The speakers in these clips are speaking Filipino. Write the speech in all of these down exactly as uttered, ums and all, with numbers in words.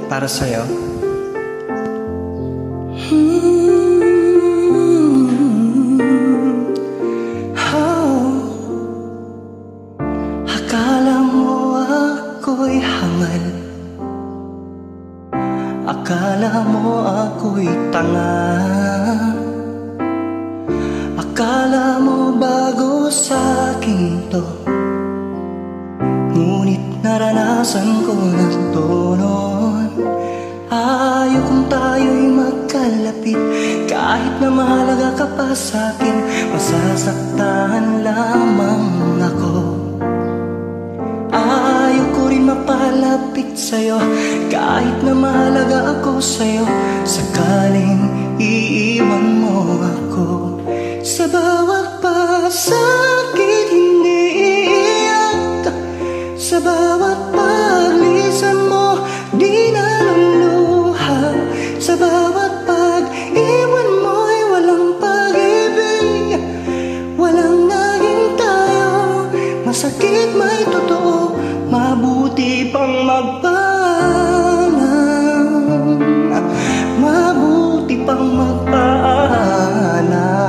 para sa'yo. Hmm. Oh. Akala mo ako'y hangal, akala mo ako'y tanga, akala mo bago sa'kin to, ngunit naranasan ko na to noon. Ayaw kung tayo'y magkalapit, kahit na mahalaga ka pa sa'kin, masasaktan lamang ako. Ayaw ko rin mapalapit sa'yo, kahit na mahalaga ako sa'yo, sakaling iiwan mo ako. Sa bawat pasakit hindi iiyak, sa bawat paglisan mo di naluluha, sa bawat pag-iwan mo'y walang pag-ibig, walang naging tayo. Masakit may totoo, mabuti pang magpaalam, mabuti pang magpaalam.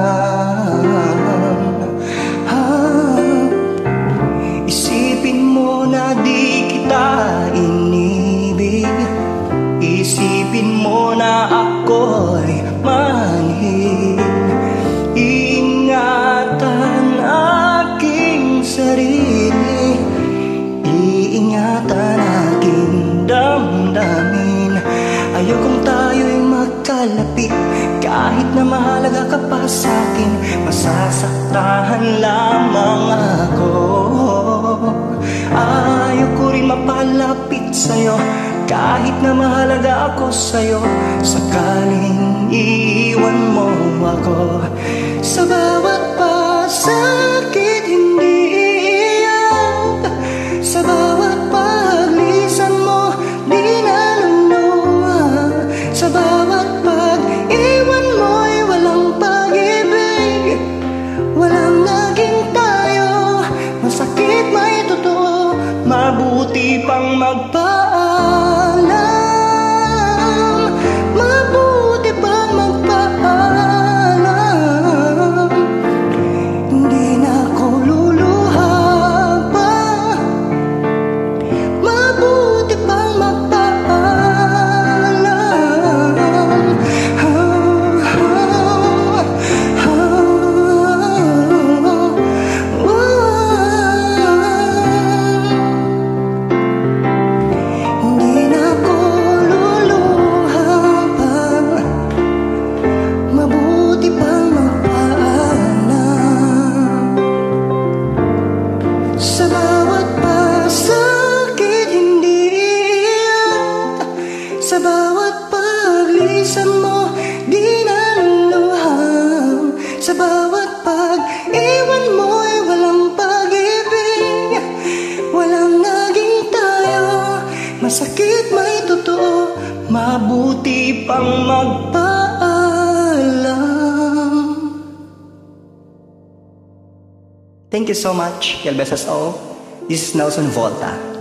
Isipin mo na di kita inibig, isipin mo na ako'y manhid. Iingatan aking sarili, iingatan aking damdamin. Ayokong tayo'y magkalapit, kahit na mahalaga ka pa sa'kin, masasaktan lamang ako. Ayoko rin mapalapit sa'yo, kahit na mahalaga ako sa'yo, sakaling iiwan mo ako. Sa bawat pasakit hindi iiyak, sa bawat paglisan mo di naluluha, sa bawat pag-iwan mo'y walang pag-ibig, walang naging tayo. Masakit may totoo, mabuti pang magpaalam, mabuti pang magpaalam. Hindi na ako luluha pa, mabuti pang magpaalam. Oh, oh, oh, oh, oh. Hindi na ako luluha pa, mabuti pang magpaalam. Sa bawat pasakit hindi iiyak, sa bawat paglisan mo di naluluha, sa bawat pag-iwan mo'y walang pag-ibig, walang naging tayo. Masakit may totoo, mabuti pang magpaalam. Thank you so much. God bless us all. This is Nelson Volta.